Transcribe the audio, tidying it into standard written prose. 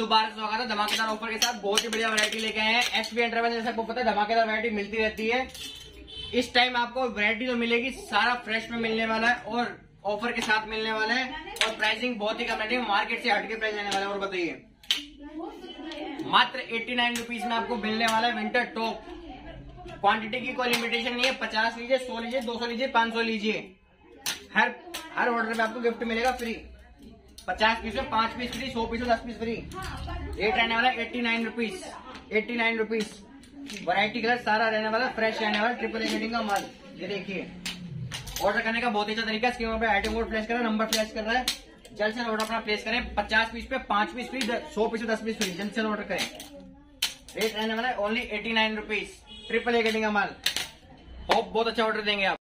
दोबारा स्वागत है धमाकेदार ऑफर के साथ। बहुत ही बढ़िया वैरायटी लेके आए हैं एसपी एंटरप्राइजेज। जैसे आपको पता है धमाकेदार वैरायटी मिलती रहती है। इस टाइम आपको वैरायटी जो मिलेगी सारा फ्रेश में मिलने वाला है और ऑफर के साथ मिलने वाला है और प्राइसिंग बहुत ही कम रहेगी, मार्केट से हटके प्राइस रहने वाला है। और बताइए मात्र 89 रुपीज में आपको मिलने वाला है विंटर टॉप। क्वांटिटी की कोई लिमिटेशन नहीं है, 50 लीजिए, 100 लीजिए, 200 लीजिए, 500 लीजिए। हर ऑर्डर में आपको गिफ्ट मिलेगा फ्री। 50 पीस में 5 पीस फ्री, 100 पीस में 10 पीस फ्री। रेट रहने वाला 89 रुपीज। 89 रुपीज। वैरायटी कलर सारा रहने वाला, फ्रेश रहने वाला, ट्रिपल ए रेटिंग का माल। ये देखिए ऑर्डर करने का बहुत ही अच्छा तरीका है। स्क्रीन पे आइटम कोड फ्लैश कर रहा है, नंबर फ्लैश कर रहा है। जल्द से ऑर्डर अपना प्लेस करें। 50 पीस पे 5 पीस फ्री, 100 पीस पे 10 पीस फ्री। जल्द से ऑर्डर करें। रेट रहने वाला है only 89 rupees. Triple A rating का माल। होप बहुत अच्छा ऑर्डर देंगे आप।